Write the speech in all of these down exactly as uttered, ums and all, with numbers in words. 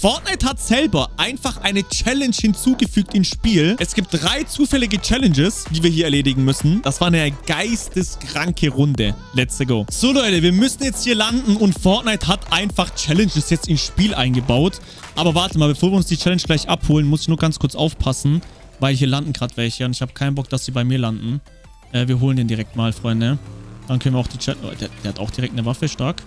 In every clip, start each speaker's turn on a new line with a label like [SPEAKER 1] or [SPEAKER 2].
[SPEAKER 1] Fortnite hat selber einfach eine Challenge hinzugefügt ins Spiel. Es gibt drei zufällige Challenges, die wir hier erledigen müssen. Das war eine geisteskranke Runde. Let's go. So, Leute, wir müssen jetzt hier landen und Fortnite hat einfach Challenges jetzt ins Spiel eingebaut. Aber warte mal, bevor wir uns die Challenge gleich abholen, muss ich nur ganz kurz aufpassen, weil hier landen gerade welche und ich habe keinen Bock, dass sie bei mir landen. Äh, wir holen den direkt mal, Freunde. Dann können wir auch die Challenge... Oh, der, der hat auch direkt eine Waffe, stark.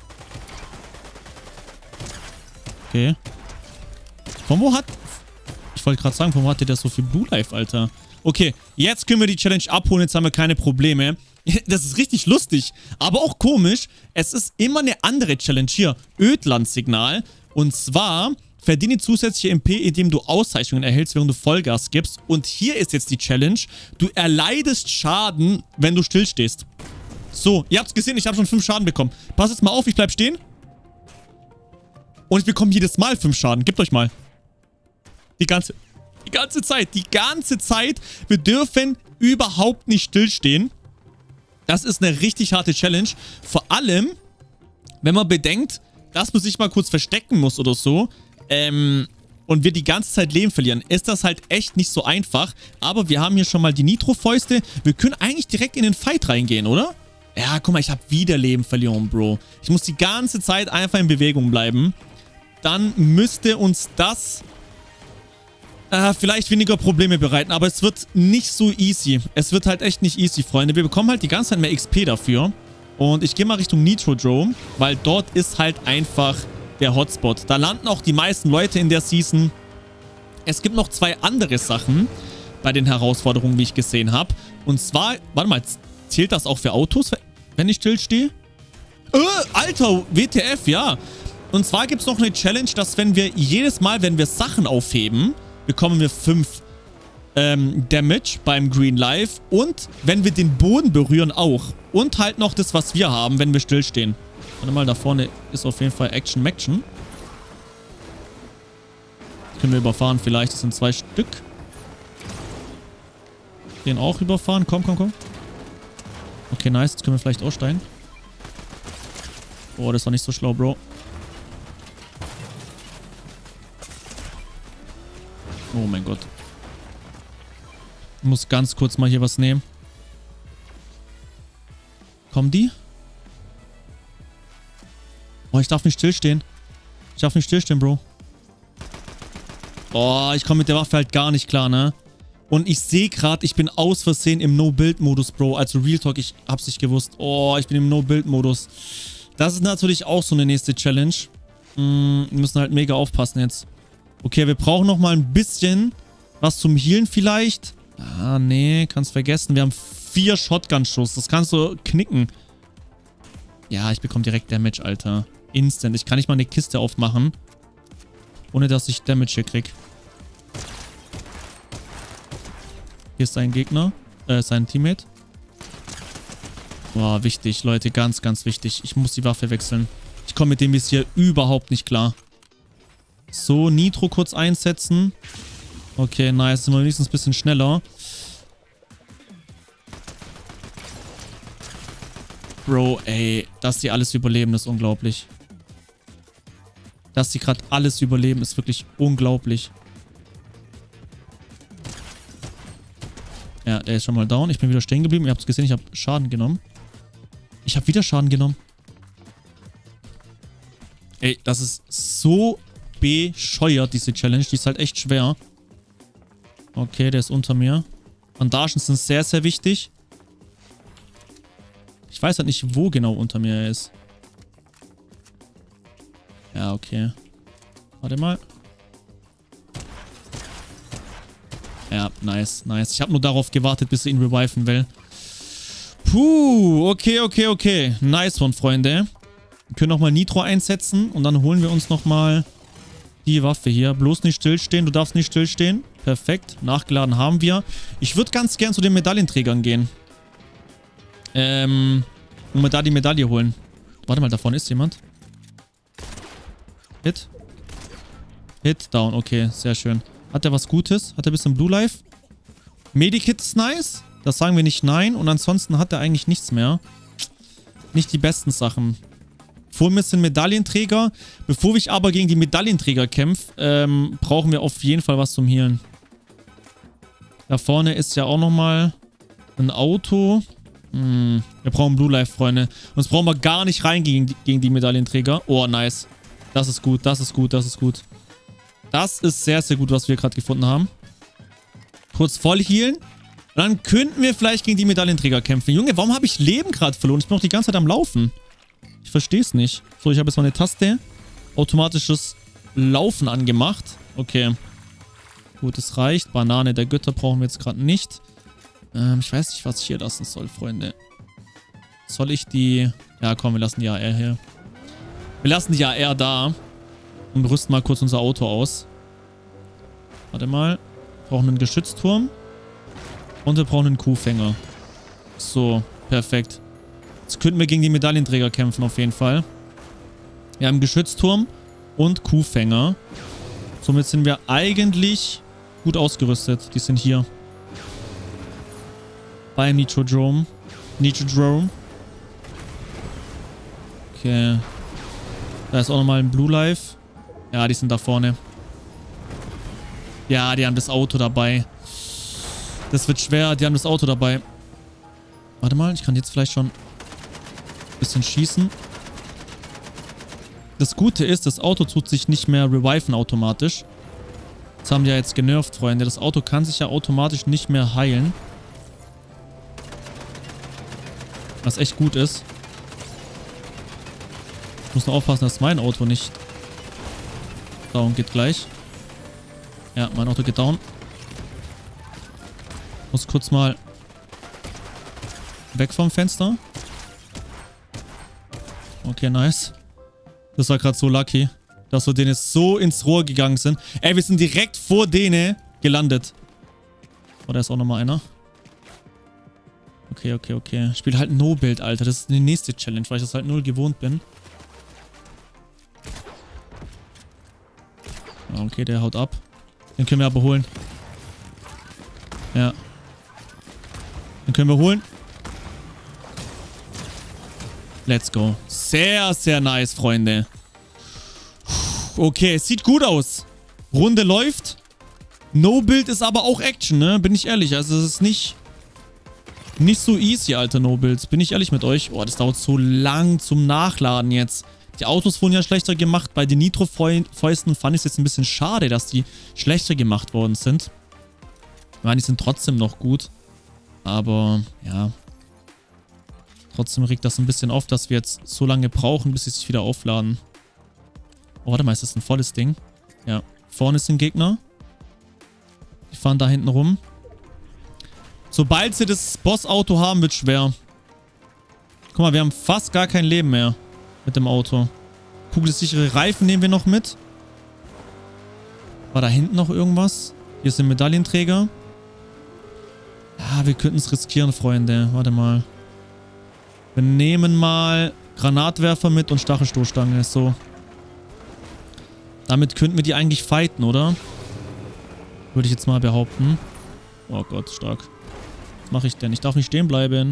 [SPEAKER 1] Okay. Von wo hat... Ich wollte gerade sagen, von wo hatte der so viel Blue Life, Alter? Okay, jetzt können wir die Challenge abholen. Jetzt haben wir keine Probleme. Das ist richtig lustig, aber auch komisch. Es ist immer eine andere Challenge hier. Ödland-Signal. Und zwar... Verdiene zusätzliche M P, indem du Auszeichnungen erhältst, während du Vollgas gibst. Und hier ist jetzt die Challenge. Du erleidest Schaden, wenn du stillstehst. So, ihr habt es gesehen, ich habe schon fünf Schaden bekommen. Pass jetzt mal auf, ich bleib stehen. Und ich bekomme jedes Mal fünf Schaden. Gebt euch mal. Die ganze, die ganze Zeit. Die ganze Zeit. Wir dürfen überhaupt nicht stillstehen. Das ist eine richtig harte Challenge. Vor allem, wenn man bedenkt, dass man sich mal kurz verstecken muss oder so. Ähm, und wir die ganze Zeit Leben verlieren, ist das halt echt nicht so einfach. Aber wir haben hier schon mal die Nitro-Fäuste. Wir können eigentlich direkt in den Fight reingehen, oder? Ja, guck mal, ich habe wieder Leben verloren, Bro. Ich muss die ganze Zeit einfach in Bewegung bleiben. Dann müsste uns das äh, vielleicht weniger Probleme bereiten. Aber es wird nicht so easy. Es wird halt echt nicht easy, Freunde. Wir bekommen halt die ganze Zeit mehr X P dafür. Und ich gehe mal Richtung Nitrodrome, weil dort ist halt einfach der Hotspot. Da landen auch die meisten Leute in der Season. Es gibt noch zwei andere Sachen bei den Herausforderungen, wie ich gesehen habe. Und zwar, warte mal, zählt das auch für Autos, wenn ich stillstehe? Äh, Alter, W T F, ja. Und zwar gibt es noch eine Challenge, dass wenn wir jedes Mal, wenn wir Sachen aufheben, bekommen wir fünf ähm, Damage beim Green Life. Und wenn wir den Boden berühren auch. Und halt noch das, was wir haben, wenn wir stillstehen. Warte mal, da vorne ist auf jeden Fall Action Maction. Können wir überfahren vielleicht. Das sind zwei Stück. Den auch überfahren. Komm, komm, komm. Okay, nice. Jetzt können wir vielleicht aussteigen. Oh, das war nicht so schlau, Bro. Oh mein Gott. Ich muss ganz kurz mal hier was nehmen. Kommen die? Oh, ich darf nicht stillstehen. Ich darf nicht stillstehen, Bro. Oh, ich komme mit der Waffe halt gar nicht klar, ne? Und ich sehe gerade, ich bin aus Versehen im No-Build-Modus, Bro. Also Real Talk, ich hab's nicht gewusst. Oh, ich bin im No-Build-Modus. Das ist natürlich auch so eine nächste Challenge. Mm, wir müssen halt mega aufpassen jetzt. Okay, wir brauchen noch mal ein bisschen was zum Healen vielleicht. Ah, nee, kannst vergessen. Wir haben vier Shotgun-Schuss. Das kannst du knicken. Ja, ich bekomme direkt Damage, Alter. Instant. Ich kann nicht mal eine Kiste aufmachen, ohne dass ich Damage hier krieg. Hier ist sein Gegner. Äh, sein Teammate. Boah, wichtig, Leute. Ganz, ganz wichtig. Ich muss die Waffe wechseln. Ich komme mit dem bis hier überhaupt nicht klar. So, Nitro kurz einsetzen. Okay, nice. Sind wir wenigstens ein bisschen schneller. Bro, ey. Dass die alles überleben, ist unglaublich. Dass die gerade alles überleben, ist wirklich unglaublich. Ja, der ist schon mal down. Ich bin wieder stehen geblieben. Ihr habt es gesehen, ich habe Schaden genommen. Ich habe wieder Schaden genommen. Ey, das ist so bescheuert, diese Challenge. Die ist halt echt schwer. Okay, der ist unter mir. Bandagen sind sehr, sehr wichtig. Ich weiß halt nicht, wo genau unter mir er ist. Ja, okay. Warte mal. Ja, nice, nice. Ich habe nur darauf gewartet, bis er ihn reviven will. Puh, okay, okay, okay. Nice one, Freunde. Wir können nochmal Nitro einsetzen und dann holen wir uns nochmal die Waffe hier. Bloß nicht stillstehen, du darfst nicht stillstehen. Perfekt, nachgeladen haben wir. Ich würde ganz gern zu den Medaillenträgern gehen. Ähm, und mir da die Medaille holen. Warte mal, da vorne ist jemand. Hit. Hit, down, okay, sehr schön. Hat er was Gutes? Hat er ein bisschen Blue Life? Medikit ist nice. Das sagen wir nicht nein. Und ansonsten hat er eigentlich nichts mehr. Nicht die besten Sachen. Vor mir sind Medaillenträger. Bevor ich aber gegen die Medaillenträger kämpfe, ähm, brauchen wir auf jeden Fall was zum Healen. Da vorne ist ja auch nochmal ein Auto. Hm, wir brauchen Blue Life, Freunde. Sonst brauchen wir gar nicht rein gegen die, gegen die Medaillenträger. Oh, nice. Das ist gut, das ist gut, das ist gut. Das ist sehr, sehr gut, was wir gerade gefunden haben. Kurz voll healen. Und dann könnten wir vielleicht gegen die Medaillenträger kämpfen. Junge, warum habe ich Leben gerade verloren? Ich bin noch die ganze Zeit am Laufen. Ich verstehe es nicht. So, ich habe jetzt mal eine Taste. Automatisches Laufen angemacht. Okay. Gut, es reicht. Banane der Götter brauchen wir jetzt gerade nicht. Ähm, ich weiß nicht, was ich hier lassen soll, Freunde. Soll ich die... Ja, komm, wir lassen die A R hier. Wir lassen die A R da. Und rüsten mal kurz unser Auto aus. Warte mal. Wir brauchen einen Geschützturm. Und wir brauchen einen Kuhfänger. So, perfekt. Jetzt könnten wir gegen die Medaillenträger kämpfen, auf jeden Fall. Wir haben Geschützturm und Kuhfänger. Somit sind wir eigentlich gut ausgerüstet. Die sind hier. Beim Nitrodrome. Nitrodrome. Okay. Da ist auch nochmal ein Blue Life. Ja, die sind da vorne. Ja, die haben das Auto dabei. Das wird schwer. Die haben das Auto dabei. Warte mal, ich kann jetzt vielleicht schon ein bisschen schießen. Das Gute ist, das Auto tut sich nicht mehr reviven automatisch. Das haben die ja jetzt genervt, Freunde. Das Auto kann sich ja automatisch nicht mehr heilen. Was echt gut ist. Ich muss nur aufpassen, dass mein Auto nicht down geht gleich. Ja, mein Auto geht down. Muss kurz mal weg vom Fenster. Okay, nice. Das war gerade so lucky, dass wir denen jetzt so ins Rohr gegangen sind. Ey, wir sind direkt vor denen gelandet. Oh, da ist auch nochmal einer. Okay, okay, okay. Ich spiele halt No-Build, Alter. Das ist die nächste Challenge, weil ich das halt null gewohnt bin. Okay, der haut ab. Den können wir aber holen. Ja. Den können wir holen. Let's go. Sehr, sehr nice, Freunde. Okay, es sieht gut aus. Runde läuft. No-Build ist aber auch Action, ne? Bin ich ehrlich. Also es ist nicht... Nicht so easy, Alter, No-Builds. Bin ich ehrlich mit euch. Oh, das dauert so lang zum Nachladen jetzt. Die Autos wurden ja schlechter gemacht. Bei den Nitro-Fäusten fand ich es jetzt ein bisschen schade, dass die schlechter gemacht worden sind. Ich meine, die sind trotzdem noch gut. Aber, ja. Trotzdem regt das ein bisschen auf, dass wir jetzt so lange brauchen, bis sie sich wieder aufladen. Oh, warte mal, ist das ein volles Ding? Ja. Vorne ist ein Gegner. Die fahren da hinten rum. Sobald sie das Bossauto haben, wird schwer. Guck mal, wir haben fast gar kein Leben mehr mit dem Auto. Kugelsichere Reifen nehmen wir noch mit. War da hinten noch irgendwas? Hier sind Medaillenträger. Ja, wir könnten es riskieren, Freunde. Warte mal. Wir nehmen mal Granatwerfer mit und Stachelstoßstange. So. Damit könnten wir die eigentlich fighten, oder? Würde ich jetzt mal behaupten. Oh Gott, stark. Was mache ich denn? Ich darf nicht stehen bleiben.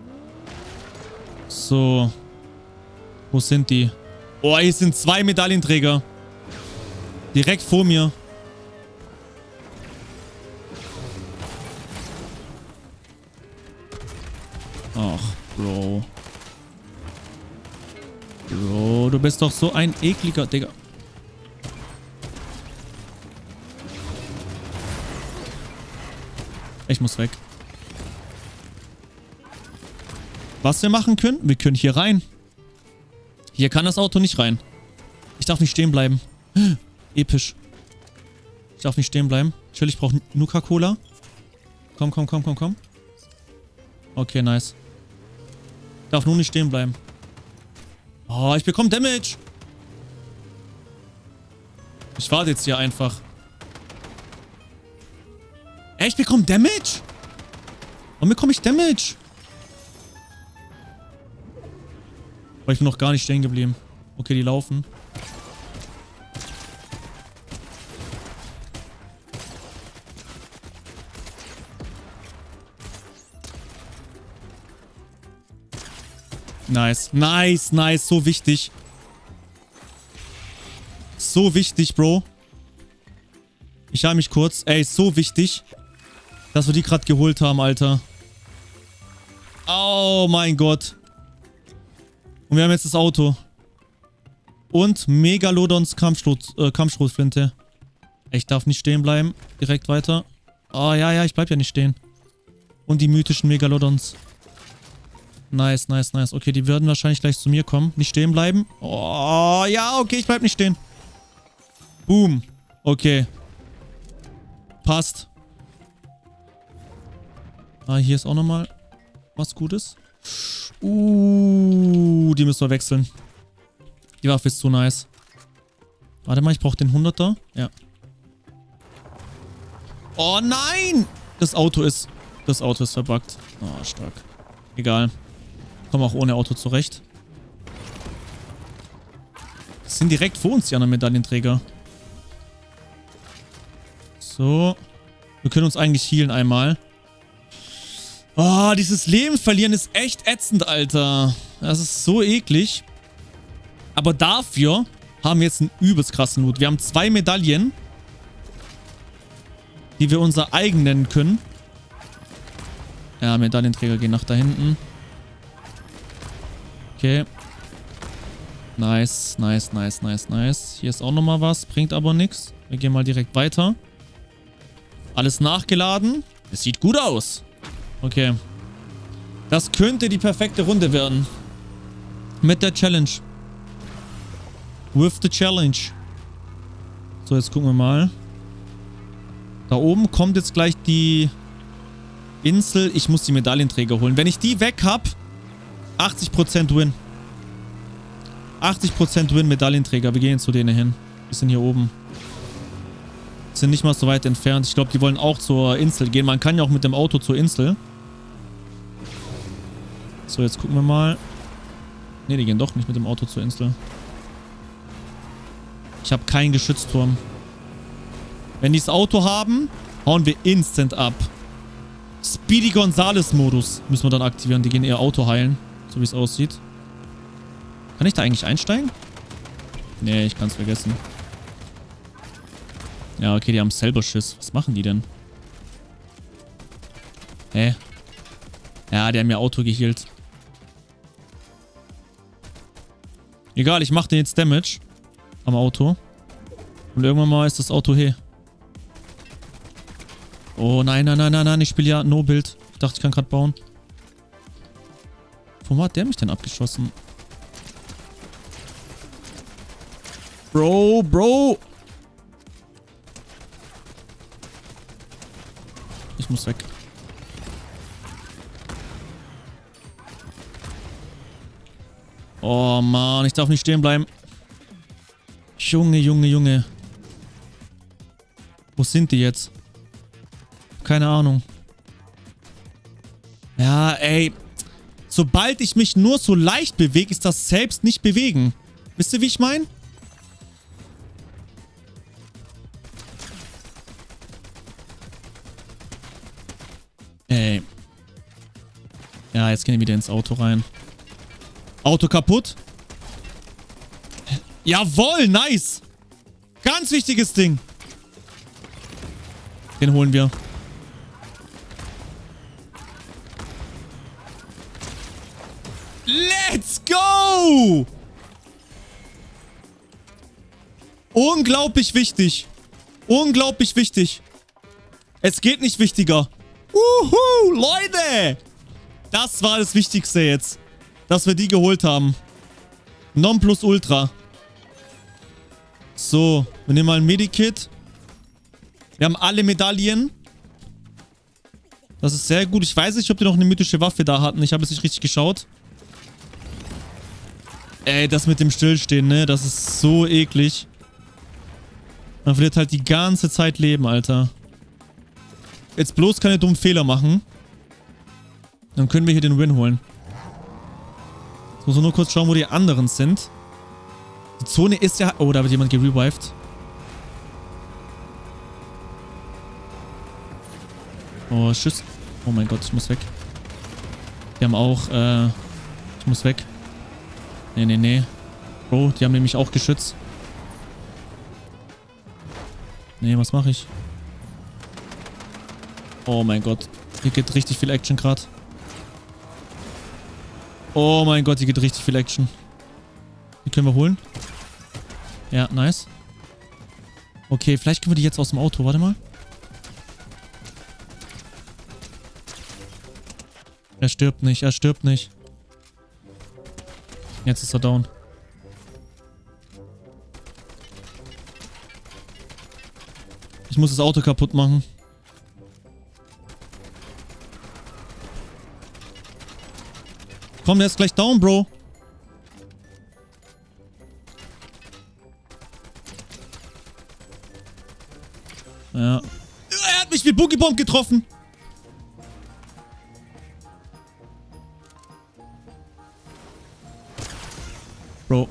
[SPEAKER 1] So. Wo sind die? Oh, hier sind zwei Medaillenträger. Direkt vor mir. Ach, Bro. Bro, du bist doch so ein ekliger Digga. Ich muss weg. Was wir machen können? Wir können hier rein. Hier kann das Auto nicht rein. Ich darf nicht stehen bleiben. Episch. Ich darf nicht stehen bleiben. Chill, ich brauche Nuka-Cola. Komm, komm, komm, komm, komm. Okay, nice. Ich darf nur nicht stehen bleiben. Oh, ich bekomme Damage. Ich warte jetzt hier einfach. Ey, ich bekomme Damage? Warum bekomme ich Damage? Aber ich bin noch gar nicht stehen geblieben. Okay, die laufen. Nice. Nice, nice. So wichtig. so wichtig, Bro. Ich halte mich kurz. Ey, ist so wichtig, dass wir die gerade geholt haben, Alter. Oh mein Gott. Und wir haben jetzt das Auto. Und Megalodons Kampfschrot, äh, Kampfschrotflinte. Ich darf nicht stehen bleiben. Direkt weiter. Oh, ja, ja, ich bleib ja nicht stehen. Und die mythischen Megalodons. Nice, nice, nice. Okay, die würden wahrscheinlich gleich zu mir kommen. Nicht stehen bleiben. Oh, ja, okay, ich bleib nicht stehen. Boom. Okay. Passt. Ah, hier ist auch nochmal was Gutes. Uh, die müssen wir wechseln. Die Waffe ist zu nice. Warte mal, ich brauche den hunderter. Ja. Oh nein! Das Auto ist... Das Auto ist verbuggt. Oh, stark. Egal. Kommen auch ohne Auto zurecht. Das sind direkt vor uns die anderen Medaillenträger. So. Wir können uns eigentlich healen einmal. Oh, dieses Leben verlieren ist echt ätzend, Alter. Das ist so eklig. Aber dafür haben wir jetzt einen übelst krassen Loot. Wir haben zwei Medaillen, die wir unser eigen nennen können. Ja, Medaillenträger gehen nach da hinten. Okay. Nice, nice, nice, nice, nice. Hier ist auch nochmal was. Bringt aber nichts. Wir gehen mal direkt weiter. Alles nachgeladen. Es sieht gut aus. Okay. Das könnte die perfekte Runde werden. Mit der Challenge. With the Challenge. So, jetzt gucken wir mal. Da oben kommt jetzt gleich die Insel. Ich muss die Medaillenträger holen. Wenn ich die weg habe, achtzig Prozent Win. achtzig Prozent Win Medaillenträger. Wir gehen zu denen hin. Wir sind hier oben. Sind nicht mal so weit entfernt. Ich glaube, die wollen auch zur Insel gehen. Man kann ja auch mit dem Auto zur Insel. So, jetzt gucken wir mal. Ne, die gehen doch nicht mit dem Auto zur Insel. Ich habe keinen Geschützturm. Wenn die das Auto haben, hauen wir instant ab. Speedy Gonzales-Modus müssen wir dann aktivieren. Die gehen eher Auto heilen, so wie es aussieht. Kann ich da eigentlich einsteigen? Nee, ich kann es vergessen. Ja, okay, die haben selber Schiss. Was machen die denn? Hä? Ja, die haben ja Auto gehealt. Egal, ich mache den jetzt Damage am Auto. Und irgendwann mal ist das Auto hey. Oh nein, nein, nein, nein, nein. Ich spiele ja No-Build. Ich dachte, ich kann gerade bauen. Wo hat der mich denn abgeschossen? Bro, Bro. Ich muss weg. Oh Mann, ich darf nicht stehen bleiben. Junge, Junge, Junge. Wo sind die jetzt? Keine Ahnung. Ja, ey. Sobald ich mich nur so leicht bewege, ist das selbst nicht bewegen. Wisst ihr, wie ich meine? Ey. Ja, jetzt gehen die wieder ins Auto rein. Auto kaputt. Jawohl, nice. Ganz wichtiges Ding. Den holen wir. Let's go! Unglaublich wichtig. Unglaublich wichtig. Es geht nicht wichtiger. Uhu, Leute. Das war das Wichtigste jetzt. Dass wir die geholt haben. Nonplusultra. So, wir nehmen mal ein Medikit. Wir haben alle Medaillen. Das ist sehr gut. Ich weiß nicht, ob die noch eine mythische Waffe da hatten. Ich habe es nicht richtig geschaut. Ey, das mit dem Stillstehen, ne? Das ist so eklig. Man verliert halt die ganze Zeit Leben, Alter. Jetzt bloß keine dummen Fehler machen. Dann können wir hier den Win holen. Jetzt muss man nur kurz schauen, wo die anderen sind. Die Zone ist ja... Oh, da wird jemand gerevived. Oh, Schiss. Oh mein Gott, ich muss weg. Die haben auch... Äh, ich muss weg. Nee, nee, nee. Bro, die haben nämlich auch Geschütz. Nee, was mache ich? Oh mein Gott. Hier geht richtig viel Action gerade. Oh mein Gott, hier geht richtig viel Action. Die können wir holen. Ja, nice. Okay, vielleicht können wir die jetzt aus dem Auto. Warte mal. Er stirbt nicht, er stirbt nicht. Jetzt ist er down. Ich muss das Auto kaputt machen. Komm, der ist gleich down, Bro. Ja. Er hat mich mit Boogie Bomb getroffen. Bro.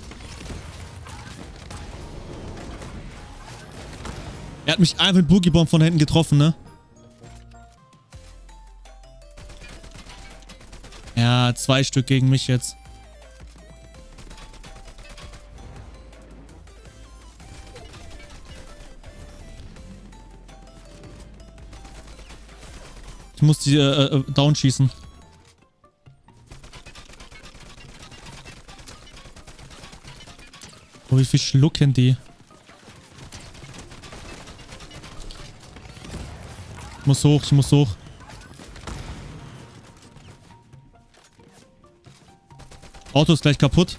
[SPEAKER 1] Er hat mich einfach mit Boogie Bomb von hinten getroffen, ne? Ja, zwei Stück gegen mich jetzt. Ich muss die äh, äh, down schießen. Oh, wie viel schlucken die? Ich muss hoch, ich muss hoch. Auto ist gleich kaputt.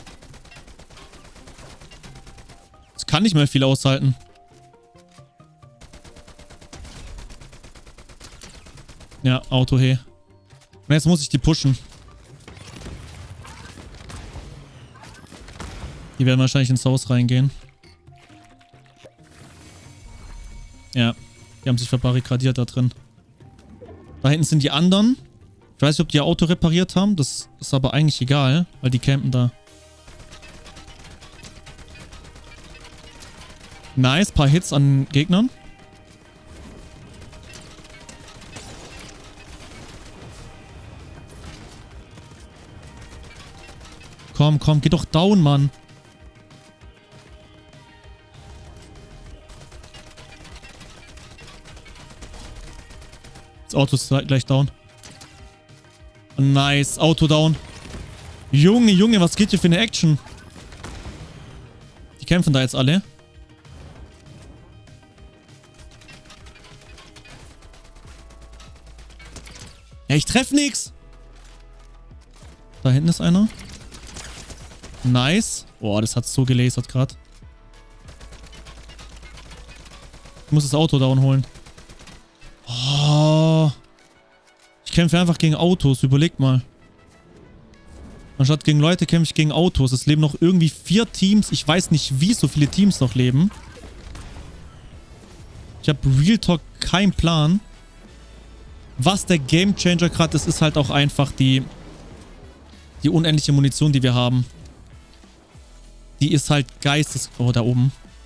[SPEAKER 1] Es kann nicht mehr viel aushalten. Ja, Auto, hey. Und jetzt muss ich die pushen. Die werden wahrscheinlich ins Haus reingehen. Ja, die haben sich verbarrikadiert da drin. Da hinten sind die anderen. Ich weiß nicht, ob die ihr Auto repariert haben. Das ist aber eigentlich egal, weil die campen da. Nice, paar Hits an Gegnern. Komm, komm, geh doch down, Mann. Das Auto ist gleich down. Nice, Auto down. Junge, Junge, was geht hier für eine Action? Die kämpfen da jetzt alle. Ja, ich treffe nix. Da hinten ist einer. Nice. Boah, das hat so gelasert gerade. Ich muss das Auto down holen. Oh. Ich kämpfe einfach gegen Autos. Überlegt mal. Anstatt gegen Leute kämpfe ich gegen Autos. Es leben noch irgendwie vier Teams. Ich weiß nicht, wie so viele Teams noch leben. Ich habe Real Talk keinen Plan. Was der Game Changer gerade ist, ist halt auch einfach die, die unendliche Munition, die wir haben. Die ist halt geistes... Oh, da oben.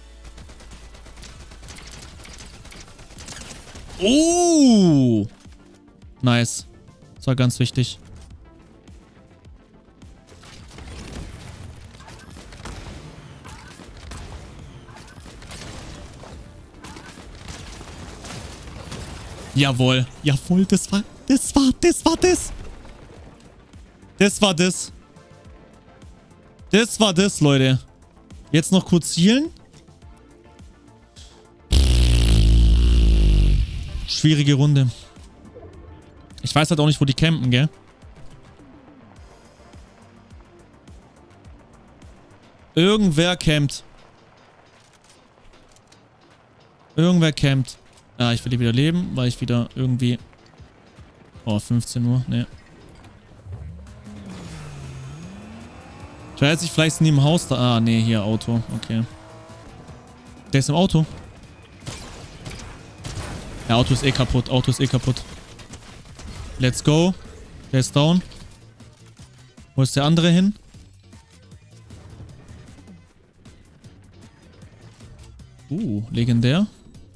[SPEAKER 1] Oh! Nice. Das war ganz wichtig. Jawohl. Jawohl, das war... Das war... Das war das. Das war das. Das war das, Leute. Jetzt noch kurz healen. Schwierige Runde. Ich weiß halt auch nicht, wo die campen, gell? Irgendwer campt. Irgendwer campt. Ah, ich will wieder leben, weil ich wieder irgendwie... Oh, fünfzehn Uhr. Ne. Ich weiß nicht, vielleicht sind die im Haus da. Ah, nee, hier Auto. Okay. Der ist im Auto. Ja, Auto ist eh kaputt. Auto ist eh kaputt. Let's go. Der ist down. Wo ist der andere hin? Uh, legendär.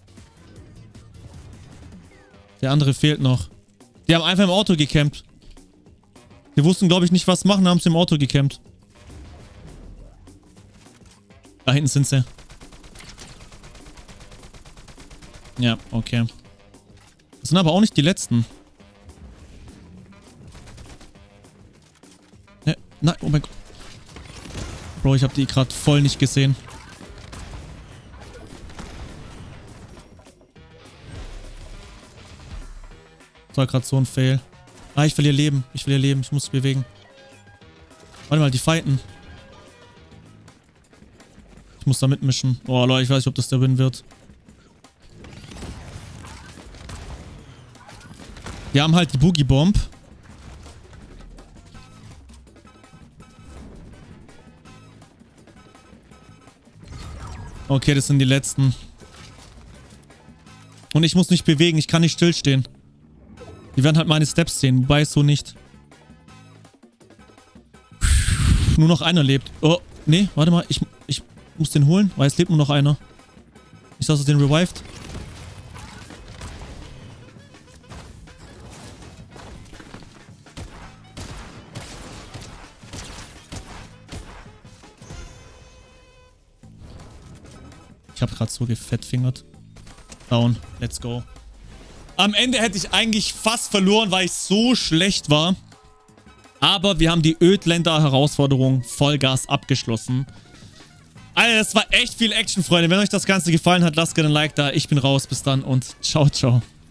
[SPEAKER 1] Der andere fehlt noch. Die haben einfach im Auto gecampt. Die wussten, glaube ich, nicht, was machen, haben sie im Auto gecampt. Da hinten sind sie. Ja, okay. Das sind aber auch nicht die letzten. Ne, nein, oh mein Gott. Bro, ich habe die gerade voll nicht gesehen. Das war gerade so ein Fail. Ah, ich verliere Leben. Ich verliere Leben. Ich muss mich bewegen. Warte mal, die fighten. Ich muss da mitmischen. Oh, Leute, ich weiß nicht, ob das der Win wird. Wir haben halt die Boogie Bomb. Okay, das sind die letzten. Und ich muss mich bewegen. Ich kann nicht stillstehen. Die werden halt meine Steps sehen. Wobei so nicht. Nur noch einer lebt. Oh, nee, warte mal. Ich, ich muss den holen, weil es lebt nur noch einer. Ich sag, dass er den revived. Ich habe gerade so gefettfingert. Down. Let's go. Am Ende hätte ich eigentlich fast verloren, weil ich so schlecht war. Aber wir haben die Ödländer-Herausforderung Vollgas abgeschlossen. Alter, das war echt viel Action, Freunde. Wenn euch das Ganze gefallen hat, lasst gerne ein Like da. Ich bin raus. Bis dann und ciao, ciao.